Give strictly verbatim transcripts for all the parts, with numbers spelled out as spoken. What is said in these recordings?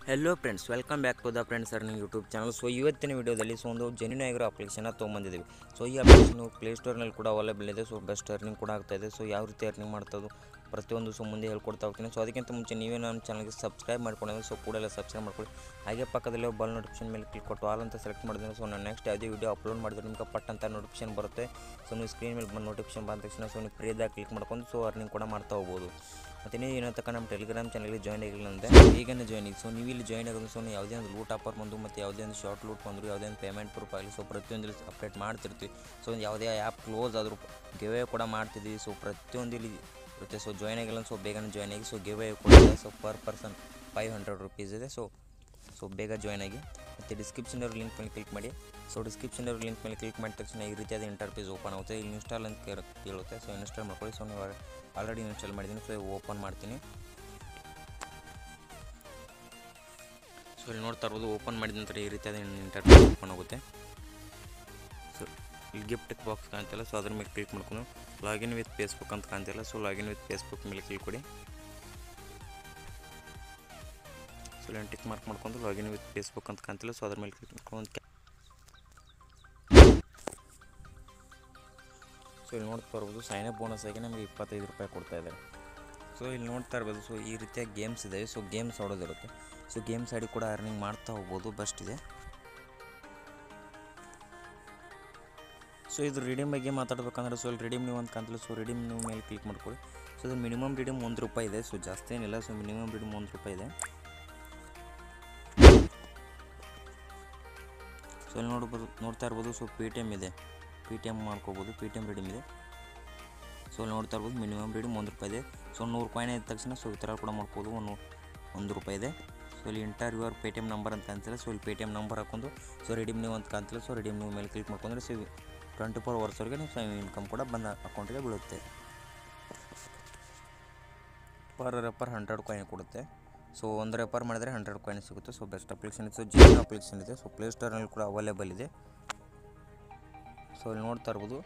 Hello friends, welcome back to the friends earning YouTube channel. So ಇವತ್ತಿನ ವಿಡಿಯೋದಲ್ಲಿ so ಒಂದು genuine ಆಗಿರೋ application ತೊಗೊಂಬಂದಿದ್ದೀವಿ. ಸೊ ಈ ಅಪ್ಲಿಕೇಶನ್ ಪ್ಲೇಸ್ಟೋರ್ನಲ್ಲಿ ಕೂಡ ಅವೈಲೇಬಲ್ ಇದೆ. ಸೊ ಬೆಸ್ಟ್ ಅರ್ನಿಂಗ್ ಕೂಡ ಆಗ್ತಾಯಿದೆ. ಸೊ ಯಾವ ರೀತಿ ಅರ್ನಿಂಗ್ ಮಾಡ್ತದ್ದು ಪ್ರತಿಯೊಂದು ಸೊ ಮುಂದೆ ಹೇಳ್ಕೊಡ್ತಾ ಹೋಗ್ತೀನಿ. ಸೊ ಅದಕ್ಕಿಂತ ಮುಂಚೆ ನೀವೇ ನಮ್ಮ ಚಾನಲ್ಗೆ ಸಬ್ಸ್ಕ್ರೈಬ್ ಮಾಡ್ಕೊಂಡಿದ್ರೆ ಸೊ ಕೂಡಲೇ ಸಬ್ಸ್ಕ್ರೈಬ್ ಮಾಡ್ಕೊಳ್ಳಿ. ಹಾಗೆ ಪಕ್ಕದಲ್ಲಿ ಬಾಲ್ ನೋಟಿಫಿಕೇಶನ್ ಮೇಲೆ ಕ್ಲಿಕ್ ಕೊಟ್ಟು ಆಲ್ ಅಂತ ಸೆಲೆಕ್ಟ್ ಮಾಡಿದ್ರೆ ಸೊ ನಾನು ನೆಕ್ಸ್ಟ್ ಯಾವುದೇ ವಿಡಿಯೋ ಅಪ್ಲೋಡ್ ಮಾಡಿದ್ರೆ ನಿಮ್ಗೆ ಪಟ್ ಅಂತ ನೋಟಿಫಿಕೇಶನ್ ಬರುತ್ತೆ. ಸೊ ನೀವು ಸ್ಕ್ರೀನ್ ಮೇಲೆ ಬಂದು ನೋಟಿಫಿಕೇಶನ್ ಬಂದ ತಕ್ಷಣ ಸೊ ನೀವು ಫ್ರೀದಾಗ ಕ್ಲಿಕ್ ಮಾಡ್ಕೊಂಡು ಸೊ ಅರ್ನಿಂಗ್ ಕೂಡ ಮಾಡ್ತಾ ಹೋಗ್ಬೋದು. ಮತ್ತು ನೀವು ಏನೋ ತಕ್ಕ ನಮ್ಮ ಟೆಲಿಗ್ರಾಮ್ ಚಾನಲ್ಗೆ ಜಾಯ್ನ್ ಆಗಿಲ್ಲ ಅಂದರೆ ಈಗನೇ ಜಾಯ್ನ್ ಆಗಿ. ಸೊ ನೀವು ಇಲ್ಲಿ ಜಾಯ್ನ್ ಆಗೋದು ಸೊ ಯಾವುದೇ ಒಂದು ಲೂಟ್ ಆಫರ್ ಬಂದು ಮತ್ತು ಯಾವುದೇ ಒಂದು ಶಾರ್ಟ್ ಲೂಟ್ ಬಂದರು ಯಾವುದೇ ಒಂದು ಪೇಮೆಂಟ್ ಪ್ರೂಫ್ ಆಗಲಿ ಸೊ ಪ್ರತಿಯೊಂದು ಅಪ್ಡೇಟ್ ಮಾಡ್ತಿರ್ತೀವಿ. ಸೊ ಯಾವುದೇ ಆ್ಯಪ್ ಕ್ಲೋಸ್ ಆದರೂ ಗಿವೆ ಕೂಡ ಮಾಡ್ತಿದ್ದೀವಿ. ಸೊ ಪ್ರತಿಯೊಂದು ಇಲ್ಲಿ ಇರುತ್ತೆ. ಸೊ ಜಾಯ್ನ್ ಆಗಿಲ್ಲ ಸೊ ಬೇಗನೆ ಜಾಯ್ನ್ ಆಗಿ. ಸೊ ಗಿವೆ ಕೂಡ ಇದೆ. So per person five hundred rupees ಇದೆ. ಸೊ ಸೊ ಬೇಗ ಜಾಯ್ನ್ ಆಗಿ. ಮತ್ತು ಡಿಸ್ಕ್ರಿಪ್ಷನವ್ರ ಲಿಂಕ್ ಮೇಲೆ ಕ್ಲಿಕ್ ಮಾಡಿ. ಸೊ ಡಿಸ್ಕ್ರಿಪ್ಷನವ್ರ ಲಿಂಕ್ ಮೇಲೆ ಕ್ಲಿಕ್ ಮಾಡಿದ ತಕ್ಷಣ ಈ ರೀತಿಯಾದ ಇಂಟರ್ಫೇಸ್ ಓಪನ್ ಆಗುತ್ತೆ. ಇಲ್ಲಿ ಇನ್ಸ್ಟಾಲ್ ಅಂತ ಕೇಳುತ್ತೆ. ಸೊ ಇನ್ಸ್ಟಾಲ್ ಮಾಡ್ಕೊಳ್ಳಿ. ಸೊ ನೀವು ಆಲ್ರೆಡಿ ಇನ್ಸ್ಟಾಲ್ ಮಾಡಿದ್ದೀನಿ. ಸೊ ಓಪನ್ ಮಾಡ್ತೀನಿ. ಸೊ ಇಲ್ಲಿ ನೋಡ್ತಾ ಇರ್ಬೋದು, ಓಪನ್ ಮಾಡಿದ ನಂತರ ಈ ರೀತಿಯಾದ ಇಂಟರ್ಫೇಸ್ ಓಪನ್ ಆಗುತ್ತೆ. ಸೊ ಇಲ್ಲಿ ಗಿಫ್ಟ್ ಬಾಕ್ಸ್ ಕಾಣ್ತಿಲ್ಲ. ಸೊ ಅದ್ರ ಮೇಲೆ ಕ್ಲಿಕ್ ಮಾಡ್ಕೊಂಡು ಲಾಗಿನ್ ವಿತ್ ಫೇಸ್ಬುಕ್ ಅಂತ ಕಾಣ್ತಿಲ್ಲ. ಸೊ ಲಾಗಿನ್ ವಿತ್ ಫೇಸ್ಬುಕ್ ಮೇಲೆ ಕ್ಲಿಕ್ ಕೊಡಿ. ಸೊ ಇಲ್ಲಿ ಟಿಕ್ ಮಾರ್ಕ್ ಮಾಡ್ಕೊಂಡು ಲಾಗಿನ್ ವಿತ್ ಫೇಸ್ಬುಕ್ ಅಂತ ಕಾಣ್ತಿಲ್ಲ. ಸೊ ಅದ್ರ ಮೇಲೆ ಕ್ಲಿಕ್ ಮಾಡ್ಕೊಂಡು ಸೊ ಇಲ್ಲಿ ನೋಡ್ತಾ ಇರ್ಬೋದು, ಸೈನ್ ಅಪ್ ಬೋನಸ್ ಆಗಿ ನಮಗೆ ಇಪ್ಪತ್ತೈದು ರೂಪಾಯಿ ಕೊಡ್ತಾ ಇದ್ದಾರೆ. ಸೊ ಇಲ್ಲಿ ನೋಡ್ತಾ ಇರ್ಬೋದು, ಸೊ ಈ ರೀತಿಯ ಗೇಮ್ಸ್ ಇದ್ದಾವೆ. ಸೊ ಗೇಮ್ಸ್ ಆಡೋದಿರುತ್ತೆ. ಸೊ ಗೇಮ್ಸ್ ಆಡಿ ಕೂಡ ಅರ್ನಿಂಗ್ ಮಾಡ್ತಾ ಹೋಗ್ಬೋದು. ಬೆಸ್ಟ್ ಇದೆ. ಸೊ ಇದು ರಿಡೀಮ್ ಬಗ್ಗೆ ಮಾತಾಡಬೇಕಂದ್ರೆ ಸೊ ಇಲ್ಲಿ ರಿಡೀಮ್ ನೀವು ಅಂತ ಕಾಣ್ತಿಲ್ಲ. ಸೊ ರಿಡೀಮ್ ನೀವು ಮೇಲೆ ಕ್ಲಿಕ್ ಮಾಡ್ಕೊಳ್ಳಿ. ಸೊ ಇದು ಮಿನಿಮಮ್ ರಿಡೀಮ್ ಒಂದು ರೂಪಾಯಿ ಇದೆ. ಸೊ ಜಾಸ್ತಿ ಏನಿಲ್ಲ. ಸೊ ಮಿನಿಮಮ್ ರಿಡೀಮ್ ಒಂದು ರೂಪಾಯಿ ಇದೆ. ಸೊ ಇಲ್ಲಿ ನೋಡ್ಬೋದು ನೋಡ್ತಾ ಇರ್ಬೋದು ಸೊ ಪೇ ಟಿ ಎಮ್ ಇದೆ. ಪೇ ಟಿ ಎಮ್ ಮಾಡ್ಕೋಬೋದು. ಪೇ ಟಿ ಎಮ್ ರಿಡೀಮ್ ಇದೆ. ಸೊ ಇಲ್ಲಿ ನೋಡ್ತಾ ಇರ್ಬೋದು ಮಿನಿಮಮ್ ರಿಡೀಮ್ ಒಂದು ರೂಪಾಯಿ ಇದೆ. ಸೊ ನೂರು ಕಾಯಿನ್ ಇದ್ದ ತಕ್ಷಣ ಸೊ ಈ ಥರ ಕೂಡ ಮಾಡ್ಬೋದು. ಒಂದು ಒಂದು ರೂಪಾಯಿ ಇದೆ. ಸೊ ಇಲ್ಲಿ enter your Paytm number ಅಂತ ಕಾಣ್ತಿಲ್ಲ. ಸೊ ಇಲ್ಲಿ ಪೇ ಟಿ ಎಮ್ ನಂಬರ್ ಹಾಕೊಂಡು ಸೊ ರಿಡೀಮ್ ನೀವು ಅಂತ ಕಾಣ್ತಿಲ್ಲ. ಸೊ ರಿಡೀಮ್ ನೀವು ಮೇಲೆ ಕ್ಲಿಕ್ ಮಾಡ್ಕೊಂಡ್ರೆ ಸೊ ಟ್ವೆಂಟಿ ಫೋರ್ ಅವರ್ಸ್ವರೆಗೆ ನೀವು ಸೇವ್ ಇನ್ಕಮ್ ಕೂಡ ಬಂದ ಅಕೌಂಟಿಗೆ ಬೀಳುತ್ತೆ. ಪರ್ ರೆಪರ್ ಹಂಡ್ರೆಡ್ ಕಾಯಿನ್ ಕೊಡುತ್ತೆ. ಸೊ ಒಂದು ರೆಪರ್ ಮಾಡಿದರೆ ಹಂಡ್ರೆಡ್ ಕಾಯಿನ್ ಸಿಗುತ್ತೆ. ಸೊ ಬೆಸ್ಟ್ ಅಪ್ಲಿಕೇಶನ್ ಇದೆ. ಸೊ ಜೆನ್ಯೂನ್ ಅಪ್ಲಿಕೇಶನ್ ಇದೆ. ಸೊ ಪ್ಲೇಸ್ಟೋರ್ನಲ್ಲಿ ಕೂಡ ಅವೈಲೇಬಲ್ ಇದೆ. ಸೊ ಇಲ್ಲಿ ನೋಡ್ತಾ ಇರ್ಬೋದು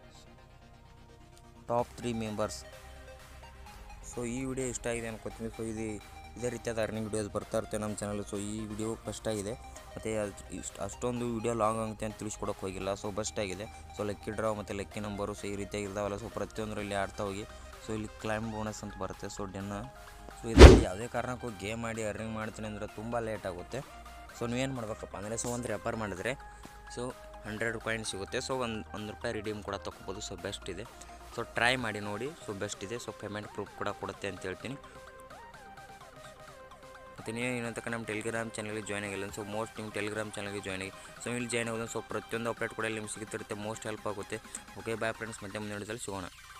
ಟಾಪ್ ತ್ರೀ ಮೆಂಬರ್ಸ್. ಸೊ ಈ ವಿಡಿಯೋ ಇಷ್ಟ ಆಗಿದೆ ಅನ್ಕೋತೀನಿ. ಸೊ ಇದು ಇದೇ ರೀತಿಯಾದ ಅರ್ನಿಂಗ್ ವಿಡಿಯೋಸ್ ಬರ್ತಾ ಇರುತ್ತೆ ನಮ್ಮ ಚಾನಲ್. ಸೊ ಈ ವಿಡಿಯೋ ಬೆಸ್ಟ್ ಆಗಿದೆ. ಮತ್ತು ಇಷ್ಟು ಅಷ್ಟೊಂದು ವಿಡಿಯೋ ಲಾಂಗ್ ಆಗುತ್ತೆ ಅಂತ ತಿಳಿಸ್ಕೊಡೋಕೆ ಹೋಗಿಲ್ಲ. ಸೊ ಬೆಸ್ಟ್ ಆಗಿದೆ. ಸೊ ಲಕ್ಕಿ ಡ್ರಾ ಮತ್ತು ಲಕ್ಕಿ ನಂಬರು ಸೊ ಈ ರೀತಿಯಾಗಿ ಇರ್ತಾವಲ್ಲ. ಸೊ ಪ್ರತಿಯೊಂದರಲ್ಲಿ ಆಡ್ತಾ ಹೋಗಿ. ಸೊ ಇಲ್ಲಿ ಕ್ಲೈಮ್ ಬೋನಸ್ ಅಂತ ಬರುತ್ತೆ. ಸೊ ಡೆನ್ನ ಸೊ ಇದರಲ್ಲಿ ಯಾವುದೇ ಕಾರಣಕ್ಕೂ ಗೇಮ್ ಮಾಡಿ ಅರ್ನಿಂಗ್ ಮಾಡ್ತೀನಿ ಅಂದರೆ ತುಂಬ ಲೇಟ್ ಆಗುತ್ತೆ. ಸೊ ನೀವೇನು ಮಾಡ್ಬೇಕಪ್ಪ ಅಂದರೆ ಸೊ ಒಂದು ರೆಫರ್ ಮಾಡಿದ್ರೆ ಸೊ ಹಂಡ್ರೆಡ್ ಕಾಯಿನ್ ಸಿಗುತ್ತೆ. ಸೊ ಒಂದು ಒಂದು ರೂಪಾಯಿ ರಿಡೀಮ್ ಕೂಡ ತೊಗೋಬೋದು. ಸೊ ಬೆಸ್ಟ್ ಇದೆ. ಸೊ ಟ್ರೈ ಮಾಡಿ ನೋಡಿ. ಸೊ ಬೆಸ್ಟ್ ಇದೆ. ಸೊ ಪೇಮೆಂಟ್ ಪ್ರೂಫ್ ಕೂಡ ಕೊಡುತ್ತೆ ಅಂತ ಹೇಳ್ತೀನಿ. ಮತ್ತು ನೀವು ಏನಂತಕ್ಕ ನಮ್ಮ ಟೆಲಿಗ್ರಾಮ್ ಚಾನಲ್ಗೆ ಜಾಯ್ನ್ ಆಗಿಲ್ಲ. ಸೊ ಮೋಸ್ಟ್ ನಿಮ್ಮ ಟೆಲಿಗ್ರಾಮ್ ಚಾನಲ್ಗೆ ಜಾಯ್ನ್ ಆಗಿ. ಸೊ ಇಲ್ಲಿ ಜಾಯ್ನ್ ಆಗೋದು ಸೊ ಪ್ರತಿಯೊಂದು ಅಪ್ಡೇಟ್ ಕೂಡ ಇಲ್ಲಿ ನಿಮ್ಗೆ ಸಿಗುತ್ತಿರುತ್ತೆ. ಮೋಸ್ಟ್ ಹೆಲ್ಪ್ ಆಗುತ್ತೆ. ಓಕೆ ಬಾಯ್ ಫ್ರೆಂಡ್ಸ್, ಮತ್ತೆ ಮುಂದೆ ಸಿಗೋಣ.